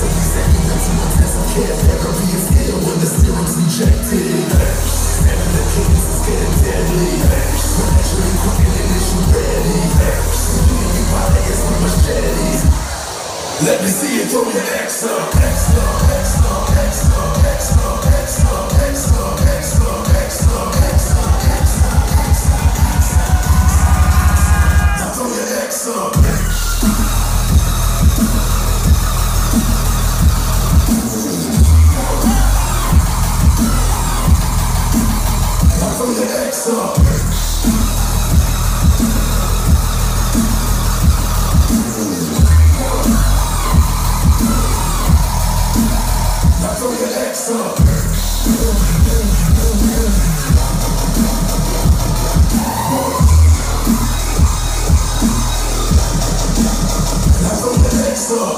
Care therapy is ill when the serum's rejected. And the cadence is getting deadly. We're naturally cooking and issue ready. You body is with machetes. Let me see you throw your X up. X up, X up, X up, X up, X up, X up, X up, X up, X up, X up. Now throw your X up. Throw your X up. Now throw your X up. Now throw your X up.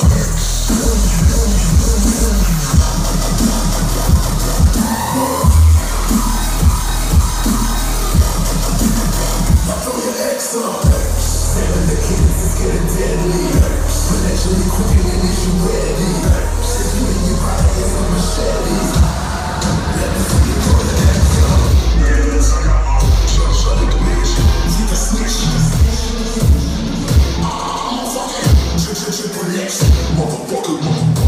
Seven, the cadence is getting deadly. Financially cooking and issue ready. You and your body is a machete. Let me see you throw your X up. Yes, I got my just like this. Hit the switch. Triple X. Motherfucker.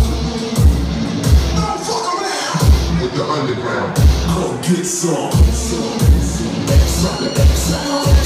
Don't fuck around with the underground. Go get some. X on the X.